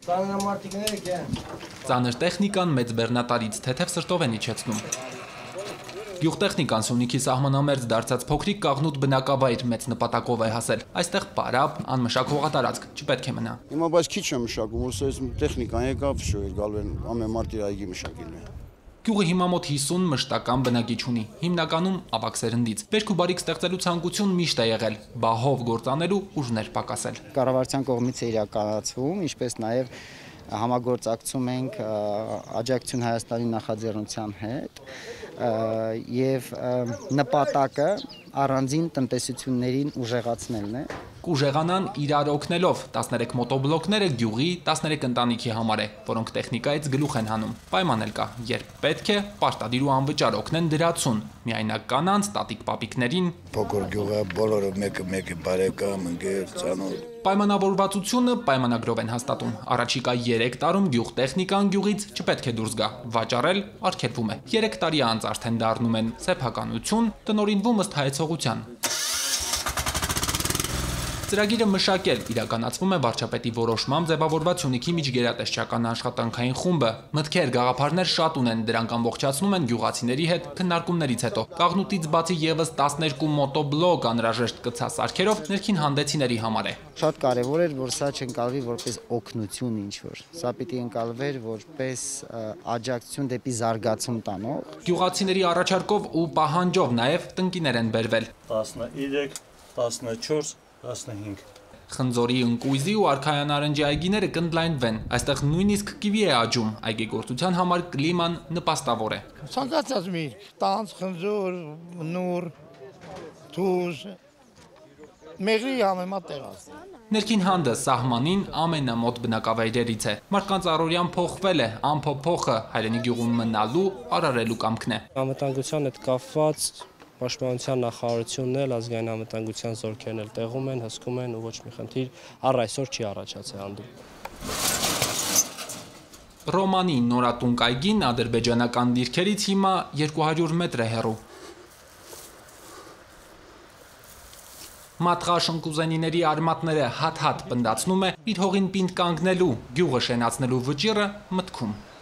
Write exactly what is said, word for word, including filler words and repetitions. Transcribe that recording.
Ծանր տեխնիկան մեծ բեռնատարից թեթև սրտով են իջեցնում։ Գյուղտեխնիկան Սյունիքի սահմանամերձ դարձած փոքրիկ կաղնուտ բնակավայր մեծ նպատակով է հասել։ Այստեղ պարապ, անմշակ հողատարածք չպետք է մնա։ Հիմա բայց քիչ է մշակում, որ այս տեխնիկան եկավ, շո էր գալու են ամեն մարտի այգի մշակելն է։ Գյուղը հիմա մոտ հիսուն մշտական բնակիչ ունի, հիմնականում ավագ սերնդից։ Բերք ու բարիք ստեղծելու ցանկություն միշտ է եղել, բահով գործանելու ուժներ պակասել։ Կառավարության կողմից է իրականացվում, ինչպես նաև համագործակցում ենք Աջակցություն Հայաստանի նախաձեռնության հետ եւ նպատակը առանձին տնտեսություններին ուժեղացնելն է։ Կուժեղանան իրար օգնելով, տասներեք մոտոբլոկները գյուղի տասներեք ընտանիքի համար է, որոնք տեխնիկայից գլուխ են հանում։ Պայման էլ կա, երբ պետք է պարտադիր ու անվճար օգնեն դրացուն, միայնակ կանանց, տատիկ պապիկներին։ Փոքր գյուղը բոլորը մեկը մեկը բարեկամ, ընկեր, ծանոթ։ Պայմանավորվածությունը պայմանագրով են հաստատում։ Առաջիկա երեք տարում գյուղտեխնիկան գյուղից չպետք է դուրս գա, վաճառել արգելվում է։ Երեք տարի անց արդեն դառնում են սեփականություն, տնօրինվում ըստ հայեցողության։ Ծրագիրը մշակել իրականացվում է վարչապետի որոշմամբ ձևավորված Սյունիքի միջգերատեսչական աշխատանքային խումբը։ Մտքեր, գաղափարներ շատ ունեն, դրանք ամբողջացնում են գյուղացիների հետ քննարկումներից հետո։ Կաղնուտից բացի եւս տասներկու մոտոբլոկ անհրաժեշտ կցա սարքերով ներքին հանդեցիների համար է։ Շատ կարևոր էր, որ սա չընկալվի որպես օգնություն ինչ-որ։ Սա պիտի ընկալվեր որպես աջակցություն դեպի զարգացում տանող։ Գյուղացիների առաջարկով ու պահանջով նաեւ տնկիներ են բերվել։ տասնուերեք, տասնչորս, տասնհինգ։ Խնձորի, Ընկույզի ու Արքայան այգիները կընդլայնվեն։ Այստեղ նույնիսկ կիվի է աճում, այգեգործության համար կլիման նպաստավոր է։ Ցանկացած մի տանց, խնձոր, նուր, թուզ, մեղրի համեմատ տեղացնի։ Ներքին հանդը սահմանին ամենամոտ բնակավայրերից է։ Մարդկանց առօրյան փոխվել է, անփոփոխը հայրենի գյուղում մնալու, արարելու կամքն է։ Անվտանգության հետ կապված Պաշտպանության նախարարությունն էլ, ազգային անվտանգության զորքերն էլ տեղում են, հսկում են ու ոչ մի խնդիր առ այսօր չի առաջացել հանդիպ։ Ռոմանի նորատունկ այգին ադրբեջանական դիրքերից հիմա երկու հարյուր մետր է հեռու։ Մատղաշն կուզենիների արմատները հատ-հատ պնդացնում է իր հողին պինդ կանգնելու, գյուղը շենացնելու վճիռը մտքում։